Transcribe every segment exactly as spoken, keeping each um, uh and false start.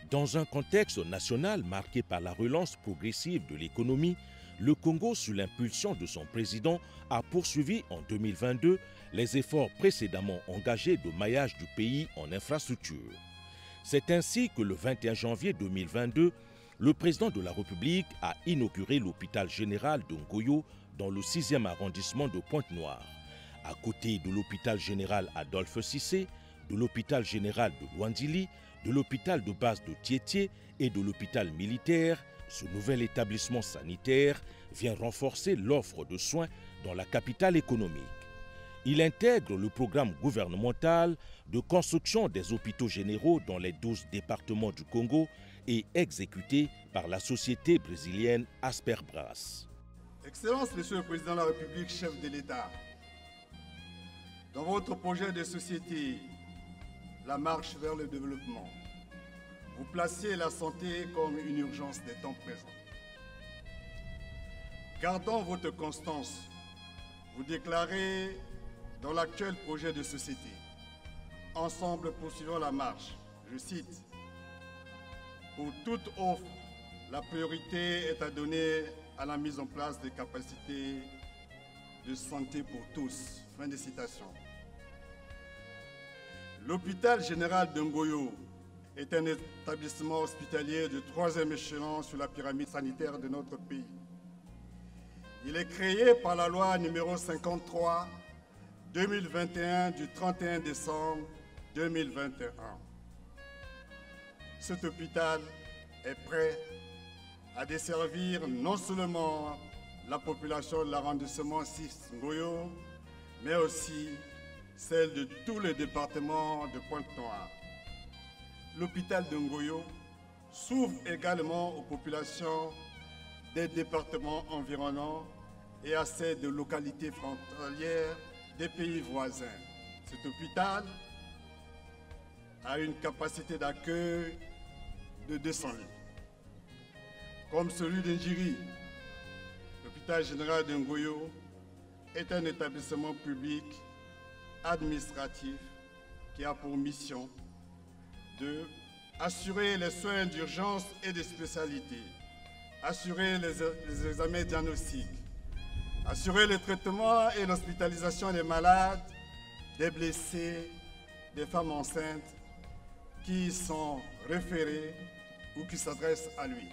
Dans un contexte national marqué par la relance progressive de l'économie, le Congo, sous l'impulsion de son président, a poursuivi en deux mille vingt-deux les efforts précédemment engagés de maillage du pays en infrastructure. C'est ainsi que le vingt et un janvier deux mille vingt-deux, le président de la République a inauguré l'hôpital général de Ngoyo dans le sixième arrondissement de Pointe-Noire, à côté de l'hôpital général Adolphe Cissé, de l'hôpital général de Luandili, de l'hôpital de base de Tietie et de l'hôpital militaire. Ce nouvel établissement sanitaire vient renforcer l'offre de soins dans la capitale économique. Il intègre le programme gouvernemental de construction des hôpitaux généraux dans les douze départements du Congo et exécuté par la société brésilienne Asperbras. Excellence, Monsieur le Président de la République, chef de l'État, dans votre projet de société, la marche vers le développement, vous placez la santé comme une urgence des temps présents. Gardant votre constance, vous déclarez dans l'actuel projet de société, ensemble poursuivons la marche, je cite, pour toute offre, la priorité est à donner à la mise en place des capacités de santé pour tous. Fin de citation. L'hôpital général de Ngoyo est un établissement hospitalier de troisième échelon sur la pyramide sanitaire de notre pays. Il est créé par la loi numéro cinquante-trois deux mille vingt et un du trente et un décembre deux mille vingt et un. Cet hôpital est prêt à desservir non seulement la population de l'arrondissement six Ngoyo, mais aussi celle de tous les départements de Pointe-Noire. L'hôpital de Ngoyo s'ouvre également aux populations des départements environnants et à celles de localités frontalières des pays voisins. Cet hôpital a une capacité d'accueil de deux cents lits. Comme celui d'Injiri, l'hôpital général de Ngoyo est un établissement public administratif qui a pour mission de assurer les soins d'urgence et de spécialité, assurer les, les examens diagnostiques, assurer le traitement et l'hospitalisation des malades, des blessés, des femmes enceintes qui sont référées ou qui s'adressent à lui.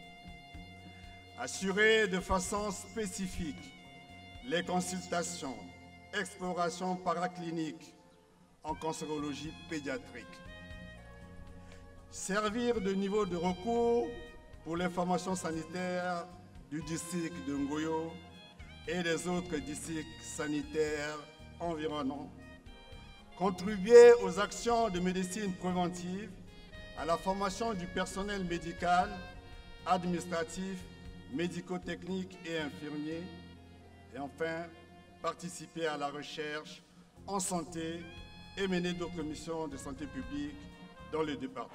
Assurer de façon spécifique les consultations, explorations paracliniques en cancérologie pédiatrique. Servir de niveau de recours pour l'information sanitaire du district de Ngoyo et des autres districts sanitaires environnants. Contribuer aux actions de médecine préventive, à la formation du personnel médical, administratif, médico-technique et infirmier. Et enfin, participer à la recherche en santé et mener d'autres missions de santé publique dans le département.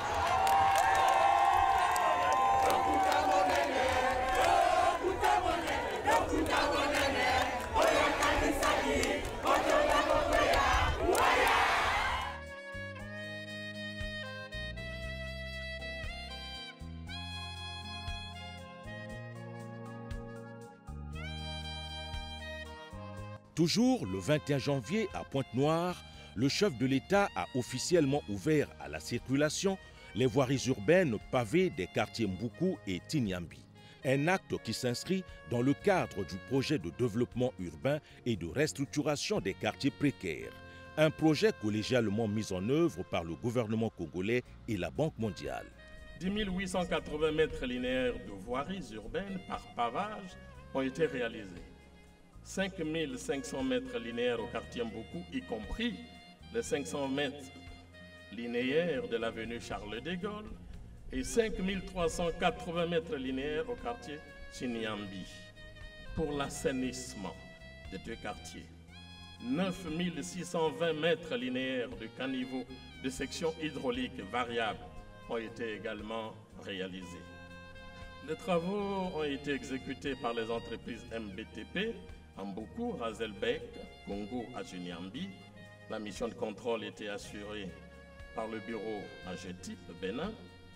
Toujours le vingt et un janvier à Pointe-Noire, le chef de l'État a officiellement ouvert à la circulation les voiries urbaines pavées des quartiers Mboukou et Tinyambi. Un acte qui s'inscrit dans le cadre du projet de développement urbain et de restructuration des quartiers précaires. Un projet collégialement mis en œuvre par le gouvernement congolais et la Banque mondiale. dix mille huit cent quatre-vingts mètres linéaires de voiries urbaines par pavage ont été réalisés. cinq mille cinq cents mètres linéaires au quartier Mboukou, y compris les cinq cents mètres linéaires de l'avenue Charles de Gaulle et cinq mille trois cent quatre-vingts mètres linéaires au quartier Chinyambi. Pour l'assainissement des deux quartiers, neuf mille six cent vingt mètres linéaires de caniveaux de section hydraulique variable ont été également réalisés. Les travaux ont été exécutés par les entreprises M B T P, Mboukou, Razelbeck, Congo à Chinyambi. La mission de contrôle était assurée par le bureau A G E T I P Bénin.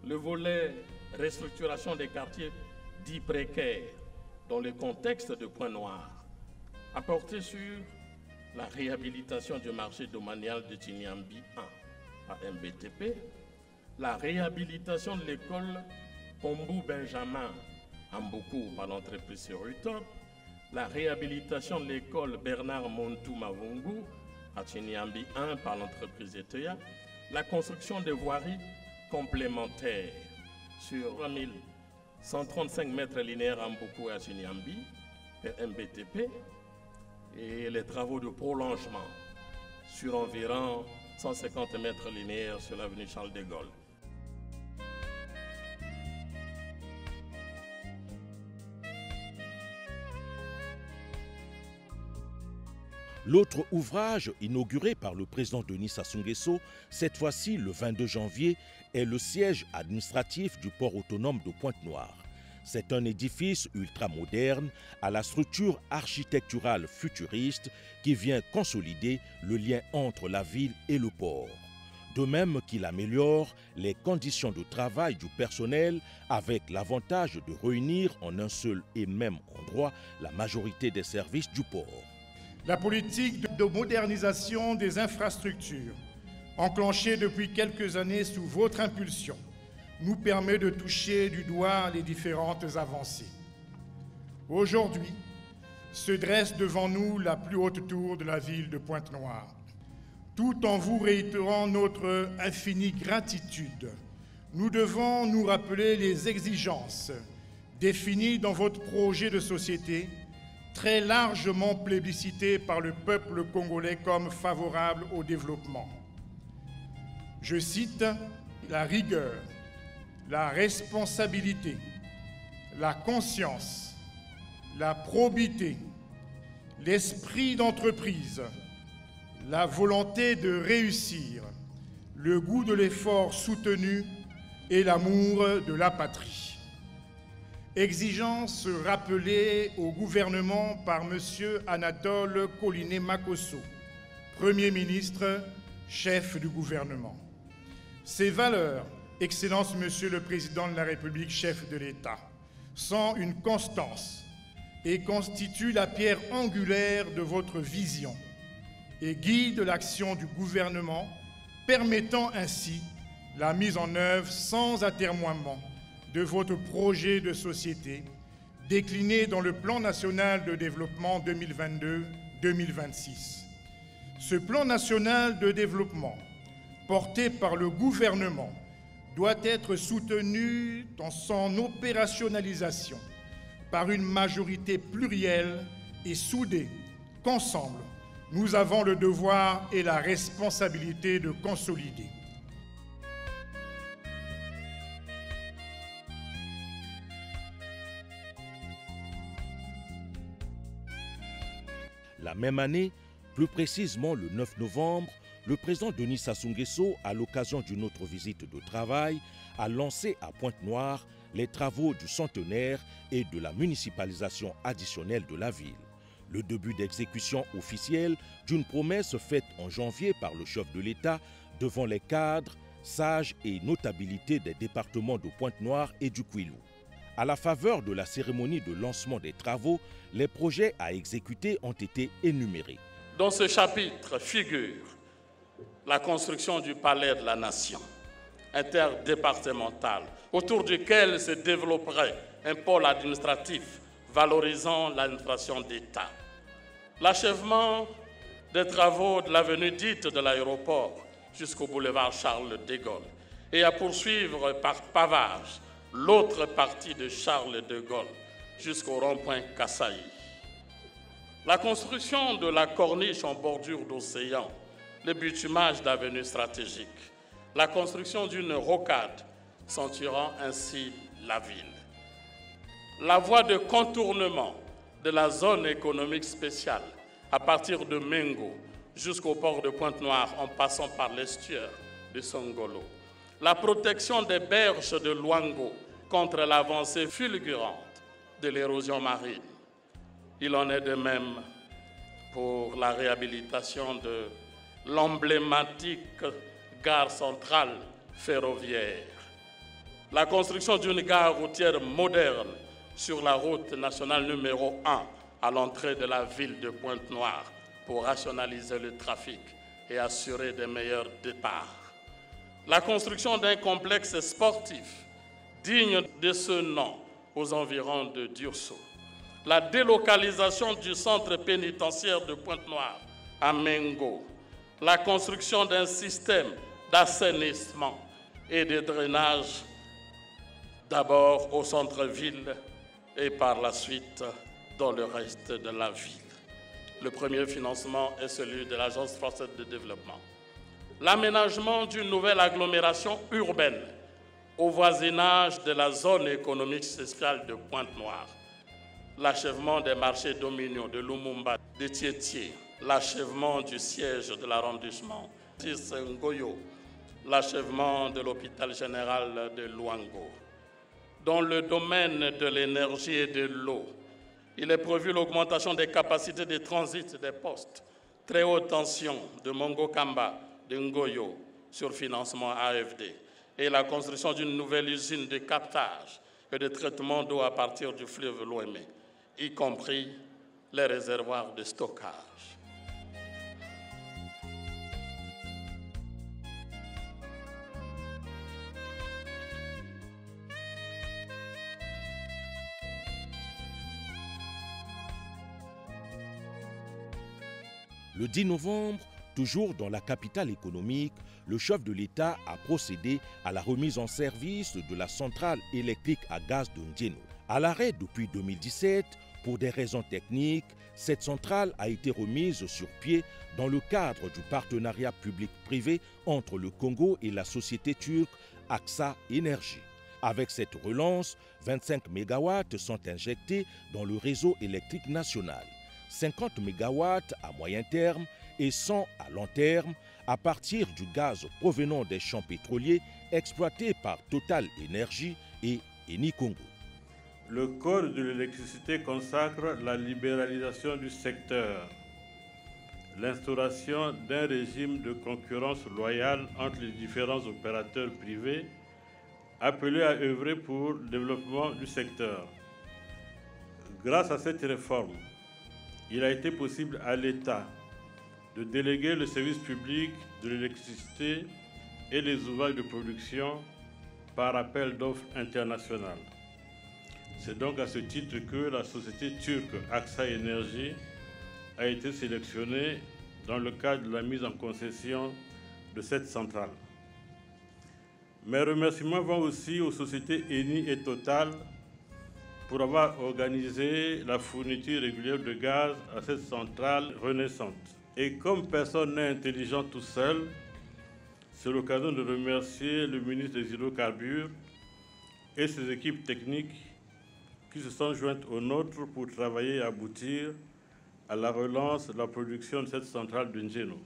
le volet restructuration des quartiers dits précaires dans le contexte de Pointe-Noire a porté sur la réhabilitation du marché domanial de Tiniambi un à M B T P, la réhabilitation de l'école Pombou Benjamin à Mboukou par l'entreprise Surutop, la réhabilitation de l'école Bernard Montou Mavungu à Tiniambi un par l'entreprise Etea, la construction de voiries complémentaires sur trois mille cent trente-cinq mètres linéaires à Mboukou et à Tiniambi, M B T P, et les travaux de prolongement sur environ cent cinquante mètres linéaires sur l'avenue Charles de Gaulle. L'autre ouvrage inauguré par le président Denis Sassou Nguesso, cette fois-ci le vingt-deux janvier, est le siège administratif du port autonome de Pointe-Noire. C'est un édifice ultramoderne à la structure architecturale futuriste qui vient consolider le lien entre la ville et le port. De même qu'il améliore les conditions de travail du personnel avec l'avantage de réunir en un seul et même endroit la majorité des services du port. La politique de modernisation des infrastructures, enclenchée depuis quelques années sous votre impulsion, nous permet de toucher du doigt les différentes avancées. Aujourd'hui, se dresse devant nous la plus haute tour de la ville de Pointe-Noire. Tout en vous réitérant notre infinie gratitude, nous devons nous rappeler les exigences définies dans votre projet de société, très largement plébiscité par le peuple congolais comme favorable au développement. Je cite la rigueur, la responsabilité, la conscience, la probité, l'esprit d'entreprise, la volonté de réussir, le goût de l'effort soutenu et l'amour de la patrie. Exigence rappelée au gouvernement par M. Anatole Koliné-Makosso, Premier ministre, chef du gouvernement. Ces valeurs, Excellence Monsieur le Président de la République, chef de l'État, sont une constance et constituent la pierre angulaire de votre vision et guident l'action du gouvernement, permettant ainsi la mise en œuvre sans atermoiement de votre projet de société décliné dans le Plan national de développement deux mille vingt-deux deux mille vingt-six. Ce plan national de développement, porté par le gouvernement, doit être soutenu dans son opérationnalisation par une majorité plurielle et soudée qu'ensemble, nous avons le devoir et la responsabilité de consolider. La même année, plus précisément le neuf novembre, le président Denis Sassou Nguesso, à l'occasion d'une autre visite de travail, a lancé à Pointe-Noire les travaux du centenaire et de la municipalisation additionnelle de la ville. Le début d'exécution officielle d'une promesse faite en janvier par le chef de l'État devant les cadres, sages et notabilités des départements de Pointe-Noire et du Kwilu. À la faveur de la cérémonie de lancement des travaux, les projets à exécuter ont été énumérés. Dans ce chapitre figure la construction du Palais de la Nation, interdépartemental, autour duquel se développerait un pôle administratif valorisant l'administration d'État. L'achèvement des travaux de l'avenue dite de l'aéroport jusqu'au boulevard Charles de Gaulle et à poursuivre par pavage l'autre partie de Charles de Gaulle jusqu'au rond-point Kassaï. La construction de la corniche en bordure d'océan, le bitumage d'avenues stratégiques, la construction d'une rocade ceinturant ainsi la ville. La voie de contournement de la zone économique spéciale à partir de Mengo jusqu'au port de Pointe-Noire en passant par l'estuaire de Songolo. La protection des berges de Luango contre l'avancée fulgurante de l'érosion marine. Il en est de même pour la réhabilitation de l'emblématique gare centrale ferroviaire. La construction d'une gare routière moderne sur la route nationale numéro un à l'entrée de la ville de Pointe-Noire pour rationaliser le trafic et assurer de meilleurs départs. La construction d'un complexe sportif digne de ce nom aux environs de Diosso. La délocalisation du centre pénitentiaire de Pointe-Noire à Mengo. La construction d'un système d'assainissement et de drainage d'abord au centre-ville et par la suite dans le reste de la ville. Le premier financement est celui de l'Agence française de développement. L'aménagement d'une nouvelle agglomération urbaine au voisinage de la zone économique spéciale de Pointe-Noire. L'achèvement des marchés dominiaux de Lumumba, de Tietie, l'achèvement du siège de l'arrondissement de Ngoyo, l'achèvement de l'hôpital général de Luango. Dans le domaine de l'énergie et de l'eau, il est prévu l'augmentation des capacités de transit des postes, très haute tension de Mongo-Kamba, de Ngoyo, sur financement A F D, et la construction d'une nouvelle usine de captage et de traitement d'eau à partir du fleuve Loémé, y compris les réservoirs de stockage. Le dix novembre, toujours dans la capitale économique, le chef de l'État a procédé à la remise en service de la centrale électrique à gaz de Ndiéno. À l'arrêt depuis deux mille dix-sept, pour des raisons techniques, cette centrale a été remise sur pied dans le cadre du partenariat public-privé entre le Congo et la société turque Aksa Énergie. Avec cette relance, vingt-cinq mégawatts sont injectés dans le réseau électrique national, cinquante mégawatts à moyen terme et cent à long terme à partir du gaz provenant des champs pétroliers exploités par Total Énergie et Eni Congo. Le Code de l'électricité consacre la libéralisation du secteur, l'instauration d'un régime de concurrence loyale entre les différents opérateurs privés appelés à œuvrer pour le développement du secteur. Grâce à cette réforme, il a été possible à l'État de déléguer le service public de l'électricité et les ouvrages de production par appel d'offres international. C'est donc à ce titre que la société turque Aksa Énergie a été sélectionnée dans le cadre de la mise en concession de cette centrale. Mes remerciements vont aussi aux sociétés Eni et Total pour avoir organisé la fourniture régulière de gaz à cette centrale renaissante. Et comme personne n'est intelligent tout seul, c'est l'occasion de remercier le ministre des Hydrocarbures et ses équipes techniques qui se sont jointes aux nôtres pour travailler et aboutir à la relance de la production de cette centrale de Ndiéno.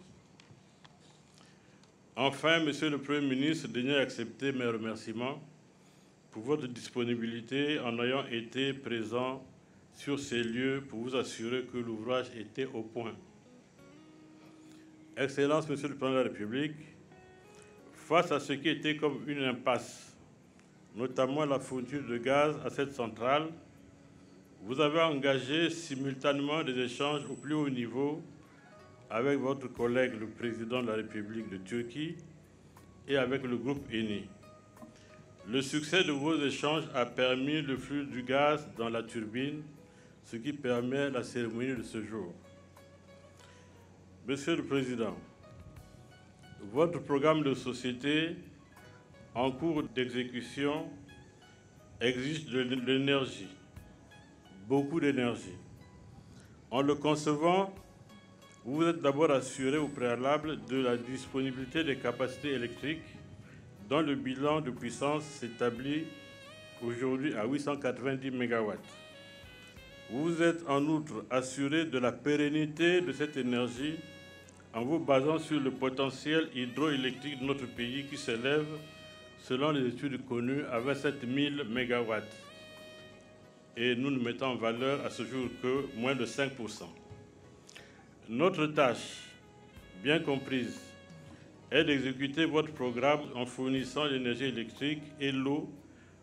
Enfin, Monsieur le Premier ministre, daignez accepter mes remerciements pour votre disponibilité en ayant été présent sur ces lieux pour vous assurer que l'ouvrage était au point. Excellence, Monsieur le Président de la République, face à ce qui était comme une impasse, notamment la fourniture de gaz à cette centrale, vous avez engagé simultanément des échanges au plus haut niveau avec votre collègue, le Président de la République de Turquie, et avec le groupe Eni. Le succès de vos échanges a permis le flux du gaz dans la turbine, ce qui permet la cérémonie de ce jour. Monsieur le Président, votre programme de société en cours d'exécution exige de l'énergie, beaucoup d'énergie. En le concevant, vous vous êtes d'abord assuré au préalable de la disponibilité des capacités électriques dont le bilan de puissance s'établit aujourd'hui à huit cent quatre-vingt-dix mégawatts. Vous vous êtes en outre assuré de la pérennité de cette énergie en vous basant sur le potentiel hydroélectrique de notre pays qui s'élève, selon les études connues, à vingt-sept mille mégawatts. Et nous ne mettons en valeur à ce jour que moins de cinq pour cent. Notre tâche, bien comprise, est d'exécuter votre programme en fournissant l'énergie électrique et l'eau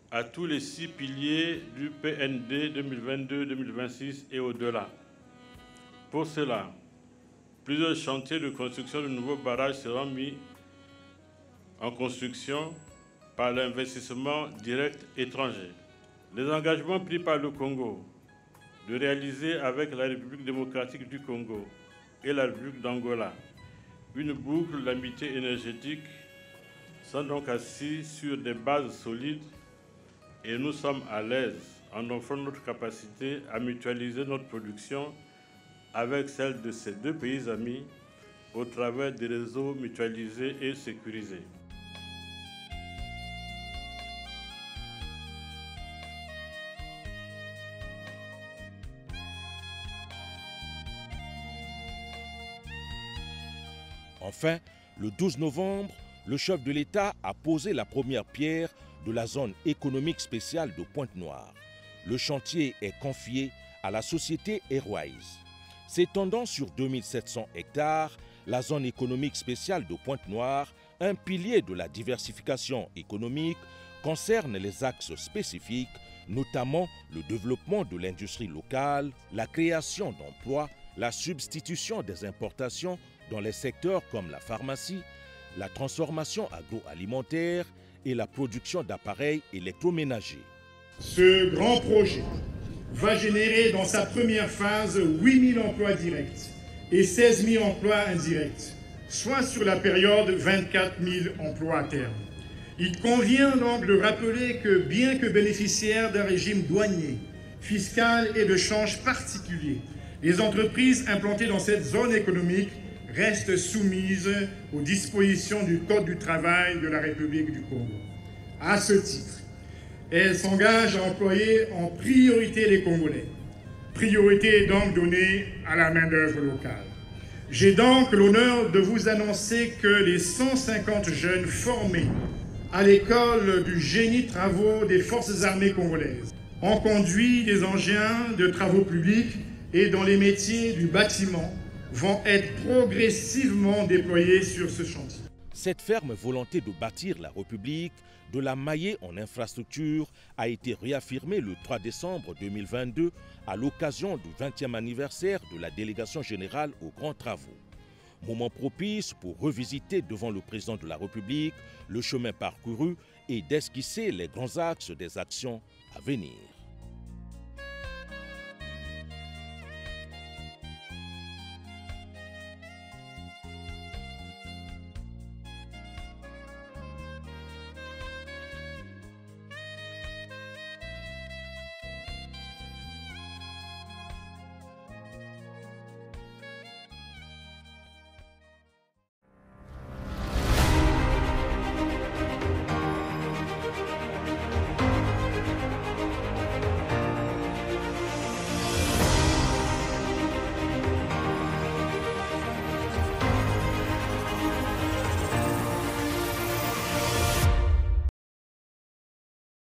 à tous les six piliers du P N D deux mille vingt-deux deux mille vingt-six et au-delà. Pour cela, plusieurs chantiers de construction de nouveaux barrages seront mis en construction par l'investissement direct étranger. Les engagements pris par le Congo de réaliser avec la République démocratique du Congo et la République d'Angola une boucle d'amitié énergétique sont donc assis sur des bases solides et nous sommes à l'aise en offrant notre capacité à mutualiser notre production avec celle de ces deux pays amis au travers des réseaux mutualisés et sécurisés. Enfin, le douze novembre, le chef de l'État a posé la première pierre de la zone économique spéciale de Pointe-Noire. Le chantier est confié à la société Airwise. S'étendant sur deux mille sept cents hectares, la zone économique spéciale de Pointe-Noire, un pilier de la diversification économique, concerne les axes spécifiques, notamment le développement de l'industrie locale, la création d'emplois, la substitution des importations dans les secteurs comme la pharmacie, la transformation agroalimentaire et la production d'appareils électroménagers. Ce grand projet va générer dans sa première phase huit mille emplois directs et seize mille emplois indirects, soit sur la période vingt-quatre mille emplois à terme. Il convient donc de rappeler que bien que bénéficiaires d'un régime douanier, fiscal et de change particulier, les entreprises implantées dans cette zone économique restent soumises aux dispositions du Code du travail de la République du Congo. À ce titre, elles s'engagent à employer en priorité les Congolais. Priorité est donc donnée à la main-d'œuvre locale. J'ai donc l'honneur de vous annoncer que les cent cinquante jeunes formés à l'école du génie travaux des forces armées congolaises ont conduit des engins de travaux publics et dans les métiers du bâtiment vont être progressivement déployés sur ce chantier. Cette ferme volonté de bâtir la République, de la mailler en infrastructure, a été réaffirmée le trois décembre deux mille vingt-deux à l'occasion du vingtième anniversaire de la délégation générale aux grands travaux. Moment propice pour revisiter devant le président de la République le chemin parcouru et d'esquisser les grands axes des actions à venir.